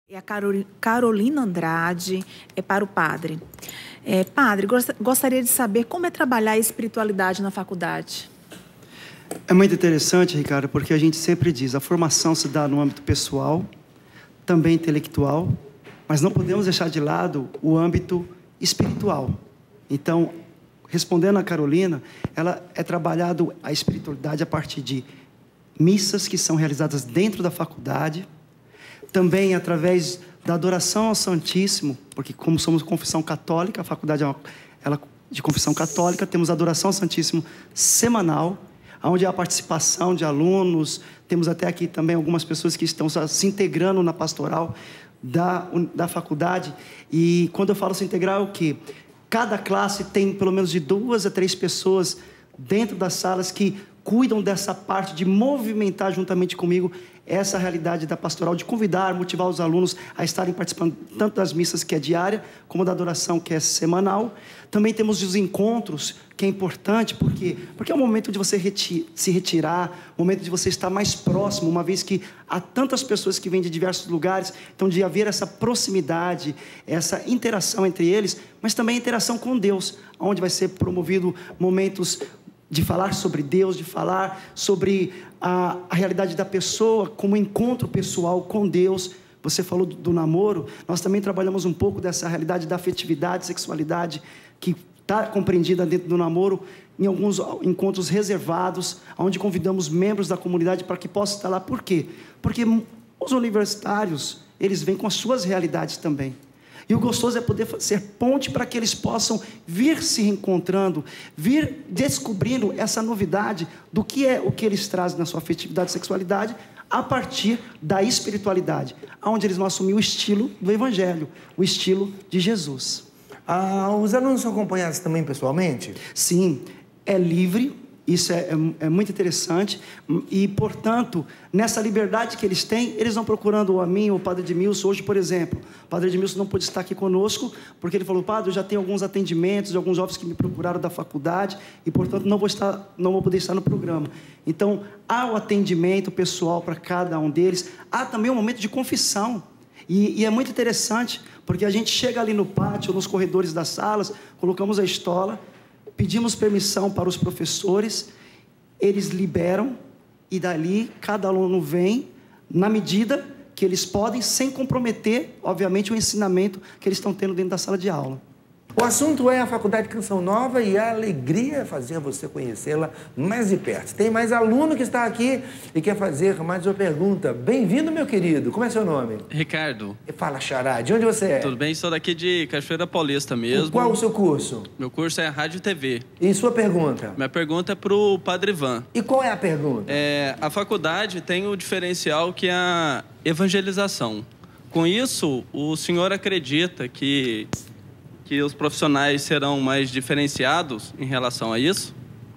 É a Carolina Andrade, é para o padre. Padre, gostaria de saber como é trabalhar a espiritualidade na faculdade. É muito interessante, Ricardo, porque a gente sempre diz, a formação se dá no âmbito pessoal, também intelectual, mas não podemos deixar de lado o âmbito espiritual. Então, respondendo a Carolina, ela é trabalhado a espiritualidade a partir de missas que são realizadas dentro da faculdade, também através da adoração ao Santíssimo, porque como somos confissão católica, a faculdade ela de confissão católica, temos a adoração ao Santíssimo semanal, onde há a participação de alunos, temos até aqui também algumas pessoas que estão se integrando na pastoral da faculdade. E quando eu falo se integrar, é o quê? Cada classe tem pelo menos de 2 a 3 pessoas dentro das salas que cuidam dessa parte de movimentar juntamente comigo essa realidade da pastoral, de convidar, motivar os alunos a estarem participando tanto das missas, que é diária, como da adoração, que é semanal. Também temos os encontros, que é importante, porque é o momento de você se retirar, o momento de você estar mais próximo, uma vez que há tantas pessoas que vêm de diversos lugares, então de haver essa proximidade, essa interação entre eles, mas também a interação com Deus, onde vai ser promovido momentos de falar sobre Deus, de falar sobre a realidade da pessoa, como encontro pessoal com Deus. Você falou do namoro, nós também trabalhamos um pouco dessa realidade da afetividade, sexualidade, que está compreendida dentro do namoro, em alguns encontros reservados, onde convidamos membros da comunidade para que possam estar lá. Por quê? Porque os universitários, eles vêm com as suas realidades também. E o gostoso é poder ser ponte para que eles possam vir se reencontrando, vir descobrindo essa novidade do que é o que eles trazem na sua afetividade e sexualidade, a partir da espiritualidade, onde eles vão assumir o estilo do Evangelho, o estilo de Jesus. Os alunos são acompanhados também pessoalmente? Sim, é livre. Isso é muito interessante e, portanto, nessa liberdade que eles têm, eles vão procurando a mim, o Padre Edmilson. Hoje, por exemplo, o Padre Edmilson não pôde estar aqui conosco, porque ele falou: Padre, eu já tenho alguns atendimentos de alguns jovens que me procuraram da faculdade e, portanto, não vou poder estar no programa. Então, há o atendimento pessoal para cada um deles, há também um momento de confissão. E é muito interessante, porque a gente chega ali no pátio, nos corredores das salas, colocamos a estola, pedimos permissão para os professores, eles liberam, e dali cada aluno vem, na medida que eles podem, sem comprometer, obviamente, o ensinamento que eles estão tendo dentro da sala de aula. O assunto é a Faculdade Canção Nova e a alegria é fazer você conhecê-la mais de perto. Tem mais aluno que está aqui e quer fazer mais uma pergunta. Bem-vindo, meu querido. Como é seu nome? Ricardo. Fala, xará. De onde você é? Tudo bem? Sou daqui de Cachoeira Paulista mesmo. Qual o seu curso? Meu curso é Rádio e TV. E sua pergunta? Minha pergunta é para o Padre Ivan. E qual é a pergunta? A faculdade tem o diferencial que é a evangelização. Com isso, o senhor acredita que os profissionais serão mais diferenciados em relação a isso?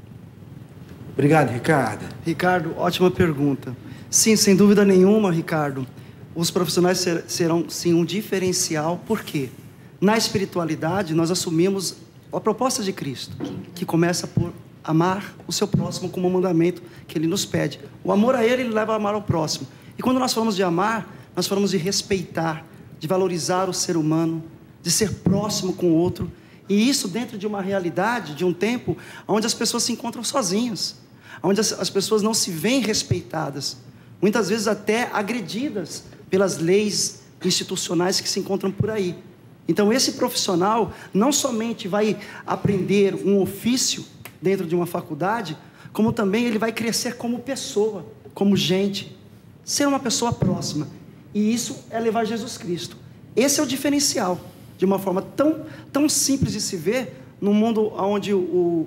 Obrigado, Ricardo. Ricardo, ótima pergunta. Sim, sem dúvida nenhuma, Ricardo, os profissionais serão, sim, um diferencial. Por quê? Na espiritualidade, nós assumimos a proposta de Cristo, que começa por amar o seu próximo como um mandamento que Ele nos pede. O amor a Ele leva a amar ao próximo. E quando nós falamos de amar, nós falamos de respeitar, de valorizar o ser humano, de ser próximo com o outro, e isso dentro de uma realidade, de um tempo onde as pessoas se encontram sozinhas, onde as pessoas não se veem respeitadas, muitas vezes até agredidas pelas leis institucionais que se encontram por aí. Então esse profissional não somente vai aprender um ofício dentro de uma faculdade, como também ele vai crescer como pessoa, como gente, ser uma pessoa próxima, e isso é levar Jesus Cristo. Esse é o diferencial, de uma forma tão simples de se ver, num mundo onde o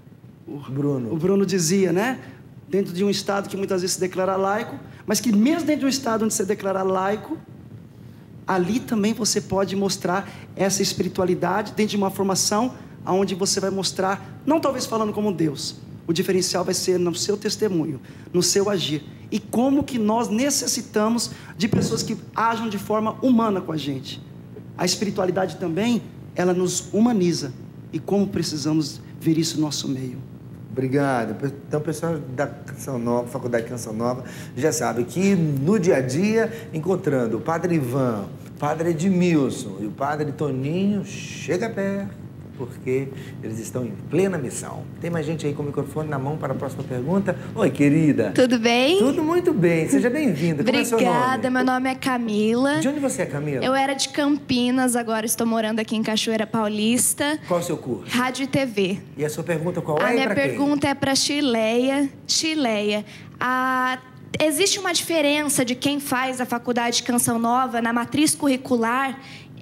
Bruno dizia, né? Dentro de um Estado que muitas vezes se declara laico, mas que mesmo dentro de um Estado onde se declara laico, ali também você pode mostrar essa espiritualidade dentro de uma formação onde você vai mostrar, não talvez falando como Deus, o diferencial vai ser no seu testemunho, no seu agir, e como que nós necessitamos de pessoas que ajam de forma humana com a gente. A espiritualidade também, ela nos humaniza. E como precisamos ver isso no nosso meio. Obrigado. Então, o pessoal da Canção Nova, Faculdade de Canção Nova, já sabe que no dia a dia, encontrando o Padre Ivan, o Padre Edmilson e o Padre Toninho, chega perto, porque eles estão em plena missão. Tem mais gente aí com o microfone na mão para a próxima pergunta? Oi, querida. Tudo bem? Tudo muito bem. Seja bem-vinda. Como é seu nome? Obrigada. Meu nome é Camila. De onde você é, Camila? Eu era de Campinas, agora estou morando aqui em Cachoeira Paulista. Qual é o seu curso? Rádio e TV. E a sua pergunta qual é? A e minha pra quem? pergunta é para Chileia. Chileia, existe uma diferença de quem faz a faculdade de Canção Nova na matriz curricular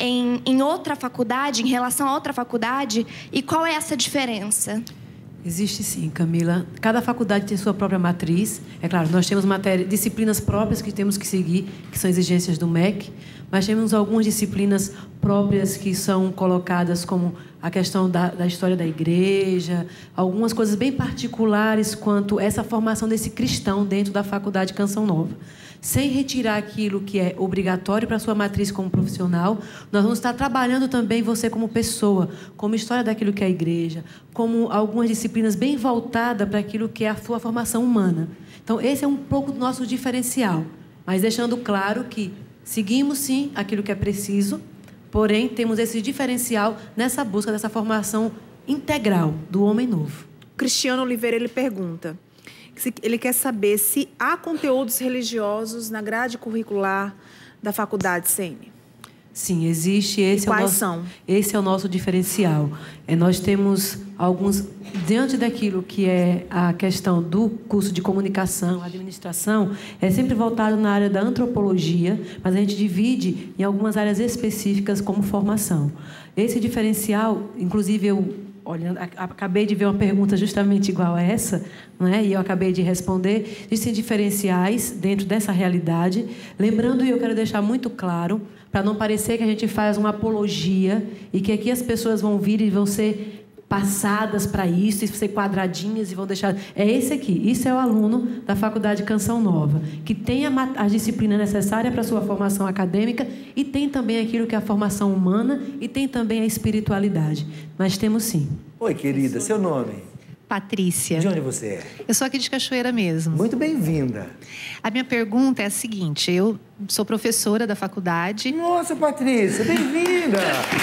em outra faculdade, em relação a outra faculdade? E qual é essa diferença? Existe sim, Camila. Cada faculdade tem sua própria matriz. É claro, nós temos disciplinas próprias que temos que seguir, que são exigências do MEC, mas temos algumas disciplinas próprias que são colocadas como a questão da história da igreja, algumas coisas bem particulares quanto essa formação desse cristão dentro da Faculdade Canção Nova. Sem retirar aquilo que é obrigatório para a sua matriz como profissional, nós vamos estar trabalhando também você como pessoa, como história daquilo que é a igreja, como algumas disciplinas bem voltadas para aquilo que é a sua formação humana. Então, esse é um pouco do nosso diferencial, mas deixando claro que seguimos, sim, aquilo que é preciso, porém, temos esse diferencial nessa busca dessa formação integral do homem novo. Cristiano Oliveira, ele pergunta... Ele quer saber se há conteúdos religiosos na grade curricular da faculdade CN. Sim, existe. Quais são? Esse é o nosso diferencial. Nós temos alguns... Diante daquilo que é a questão do curso de comunicação, administração, é sempre voltado na área da antropologia, mas a gente divide em algumas áreas específicas como formação. Esse diferencial, inclusive olha, acabei de ver uma pergunta justamente igual a essa, né? E eu acabei de responder. Existem diferenciais dentro dessa realidade. Lembrando, e eu quero deixar muito claro, para não parecer que a gente faz uma apologia e que aqui as pessoas vão vir e vão ser passadas para isso, e ser quadradinhas e vão deixar... É esse aqui, isso é o aluno da Faculdade Canção Nova, que tem a disciplina necessária para a sua formação acadêmica e tem também aquilo que é a formação humana e tem também a espiritualidade. Nós temos sim. Oi, querida, seu nome? Patrícia. De onde você é? Eu sou aqui de Cachoeira mesmo. Muito bem-vinda. A minha pergunta é a seguinte, eu sou professora da faculdade. Nossa, Patrícia, bem-vinda!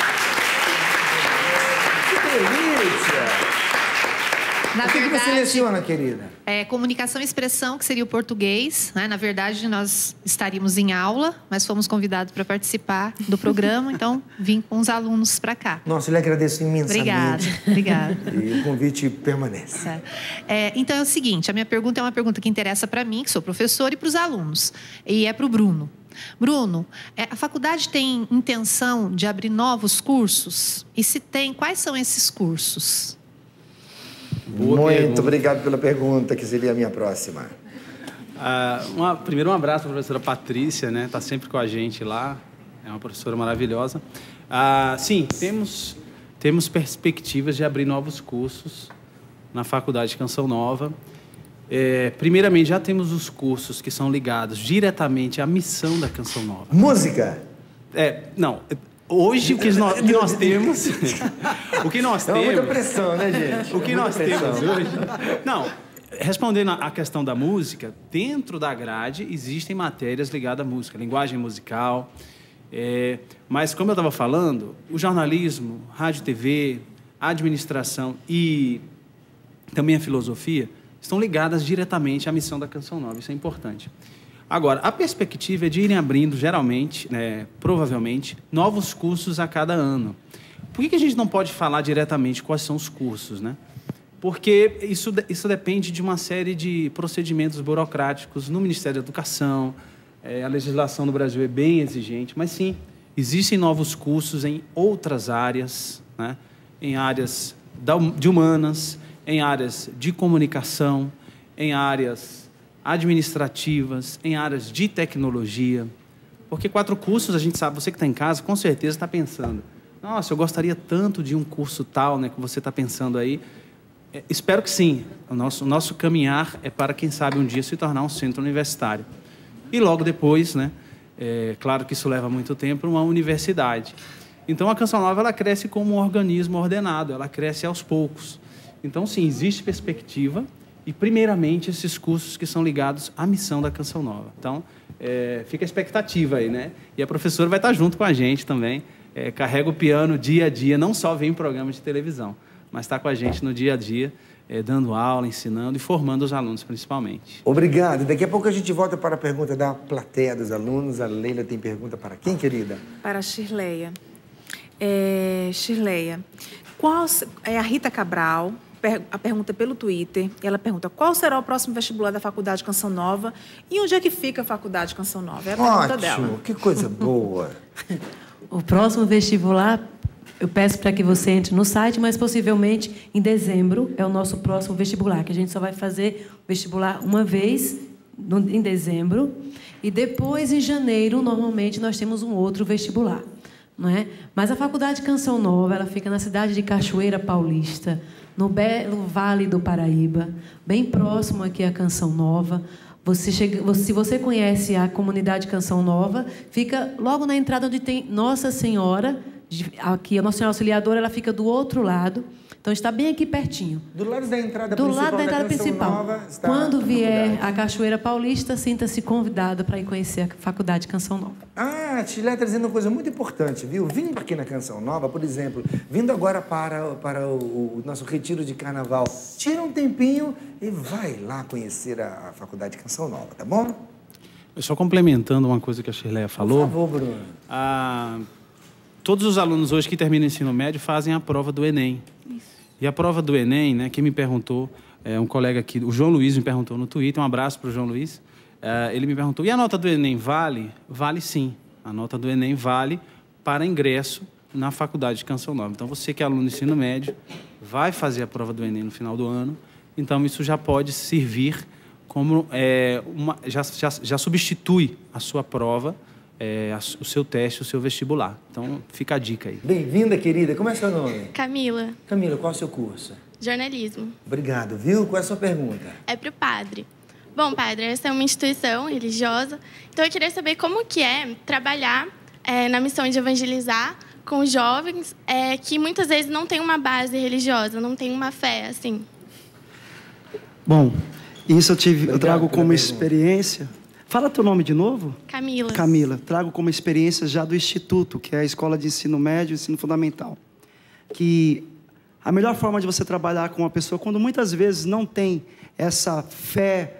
Na o que verdade, você seleciona, querida? Comunicação e expressão, que seria o português, né? Na verdade, nós estaríamos em aula, mas fomos convidados para participar do programa, então vim com os alunos para cá. Nossa, eu lhe agradeço imensamente. Obrigada. E o convite permanece. Então é o seguinte, a minha pergunta é uma pergunta que interessa para mim, que sou professora, e para os alunos. E é para o Bruno. Bruno, a faculdade tem intenção de abrir novos cursos? E se tem, quais são esses cursos? Muito obrigado pela pergunta, que seria a minha próxima. Primeiro, um abraço para a professora Patrícia, né? Está sempre com a gente lá, é uma professora maravilhosa. Sim, temos perspectivas de abrir novos cursos na Faculdade de Canção Nova. Primeiramente, já temos os cursos que são ligados diretamente à missão da Canção Nova. Música? Não. Hoje, o que nós temos... o que nós temos... É muita pressão, né, gente? O que nós temos hoje... Não, respondendo à questão da música, dentro da grade existem matérias ligadas à música, linguagem musical. Mas, como eu estava falando, o jornalismo, rádio e TV, a administração e também a filosofia estão ligadas diretamente à missão da Canção Nova. Isso é importante. Agora, a perspectiva é de irem abrindo, geralmente, provavelmente, novos cursos a cada ano. Por que a gente não pode falar diretamente quais são os cursos, né? Porque isso depende de uma série de procedimentos burocráticos no Ministério da Educação. A legislação no Brasil é bem exigente, mas sim, existem novos cursos em outras áreas, né? Em áreas de humanas, em áreas de comunicação, em áreas administrativas, em áreas de tecnologia. Porque 4 cursos, a gente sabe, você que está em casa, com certeza está pensando, nossa, eu gostaria tanto de um curso tal, né, que você está pensando aí. Espero que sim. O nosso caminhar é para, quem sabe, um dia se tornar um centro universitário. E logo depois, né, claro que isso leva muito tempo, uma universidade. Então, a Canção Nova ela cresce como um organismo ordenado, ela cresce aos poucos. Então, sim, existe perspectiva e, primeiramente, esses cursos que são ligados à missão da Canção Nova. Então, fica a expectativa aí, né? E a professora vai estar junto com a gente também, carrega o piano dia a dia, não só vem em programa de televisão, mas está com a gente no dia a dia, dando aula, ensinando e formando os alunos, principalmente. Obrigado. Daqui a pouco a gente volta para a pergunta da plateia dos alunos. A Leila tem pergunta para quem, querida? Para a Shirleia. Shirleia, a Rita Cabral, a pergunta pelo Twitter, ela pergunta qual será o próximo vestibular da Faculdade Canção Nova e onde é que fica a Faculdade Canção Nova? É a pergunta dela. Ótimo, que coisa boa. O próximo vestibular, eu peço para que você entre no site, mas possivelmente em dezembro é o nosso próximo vestibular, que a gente só vai fazer o vestibular uma vez em dezembro e depois, em janeiro, normalmente nós temos um outro vestibular. Não é? Mas a Faculdade Canção Nova, ela fica na cidade de Cachoeira Paulista, no belo Vale do Paraíba, bem próximo aqui à Canção Nova. Se você conhece a comunidade Canção Nova, fica logo na entrada onde tem Nossa Senhora, aqui a Nossa Senhora Auxiliadora, ela fica do outro lado. Então, está bem aqui pertinho. Do lado da entrada principal. Do lado da entrada Canção principal. Nova está quando vier a Cachoeira Paulista, sinta-se convidada para ir conhecer a Faculdade Canção Nova. Ah, a Tilé está dizendo uma coisa muito importante, viu? Vindo aqui na Canção Nova, por exemplo, vindo agora para o nosso retiro de carnaval, tira um tempinho e vai lá conhecer a Faculdade Canção Nova, tá bom? Só complementando uma coisa que a Shirleia falou. Por favor, Bruno. Todos os alunos hoje que terminam o ensino médio fazem a prova do Enem. Isso. E a prova do Enem, né, quem me perguntou, um colega aqui, o João Luiz me perguntou no Twitter, um abraço para o João Luiz, ele me perguntou, e a nota do Enem vale? Vale sim, a nota do Enem vale para ingresso na Faculdade de Canção Nova. Então, você que é aluno do ensino médio, vai fazer a prova do Enem no final do ano, então isso já pode servir como, já substitui a sua prova, o seu teste, o seu vestibular. Então, fica a dica aí. Bem-vinda, querida. Como é seu nome? Camila. Camila, qual é o seu curso? Jornalismo. Obrigado, viu? Qual é a sua pergunta? É para o padre. Bom, padre, essa é uma instituição religiosa, então eu queria saber como que é trabalhar na missão de evangelizar com jovens que muitas vezes não têm uma base religiosa, não têm uma fé, assim. Bom, isso eu trago como experiência. Fala teu nome de novo? Camila. Camila. Trago como experiência já do Instituto, que é a Escola de Ensino Médio e Ensino Fundamental. Que a melhor forma de você trabalhar com uma pessoa, quando muitas vezes não tem essa fé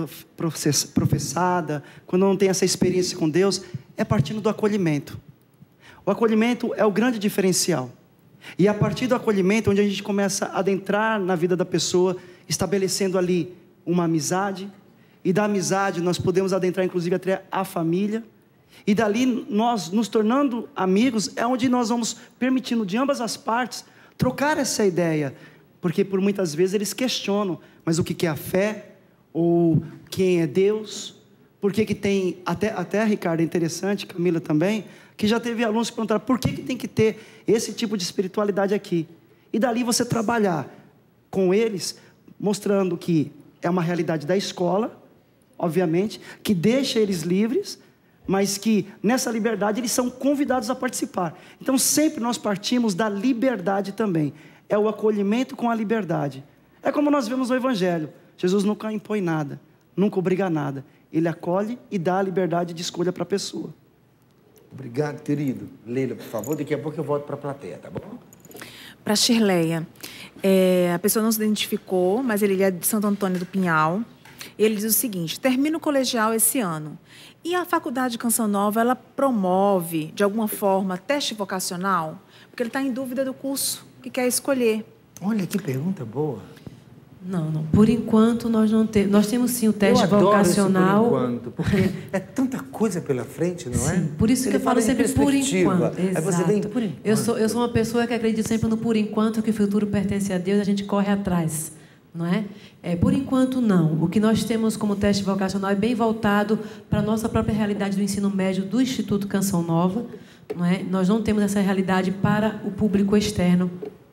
professada, quando não tem essa experiência com Deus, é partindo do acolhimento. O acolhimento é o grande diferencial. E é a partir do acolhimento onde a gente começa a adentrar na vida da pessoa, estabelecendo ali uma amizade. E da amizade nós podemos adentrar, inclusive, até a família. E dali, nós nos tornando amigos, é onde nós vamos permitindo de ambas as partes trocar essa ideia. Porque por muitas vezes eles questionam, mas o que é a fé? Ou quem é Deus? Por que tem, até Ricardo, é interessante, Camila também, que já teve alunos que perguntaram, por que tem que ter esse tipo de espiritualidade aqui? E dali você trabalhar com eles, mostrando que é uma realidade da escola, obviamente, que deixa eles livres, mas que nessa liberdade eles são convidados a participar. Então sempre nós partimos da liberdade também. É o acolhimento com a liberdade. É como nós vemos no Evangelho. Jesus nunca impõe nada, nunca obriga nada. Ele acolhe e dá a liberdade de escolha para a pessoa. Obrigado, querido. Leila, por favor, daqui a pouco eu volto para a plateia, tá bom? Para a Shirleia. A pessoa não se identificou, mas ele é de Santo Antônio do Pinhal. Ele diz o seguinte: termino o colegial esse ano. E a Faculdade de Canção Nova, ela promove, de alguma forma, teste vocacional? Porque ele está em dúvida do curso que quer escolher. Olha, que pergunta boa. Não. Por enquanto, nós não temos. Nós temos, sim, o teste vocacional. Por enquanto, porque é tanta coisa pela frente, não é? Sim, por isso que eu falo sempre por enquanto. Aí você vem por enquanto. Eu sou uma pessoa que acredita sempre no por enquanto, que o futuro pertence a Deus, a gente corre atrás. Não é? Por enquanto, não. O que nós temos como teste vocacional é bem voltado para a nossa própria realidade do ensino médio do Instituto Canção Nova. Não é? Nós não temos essa realidade para o público externo,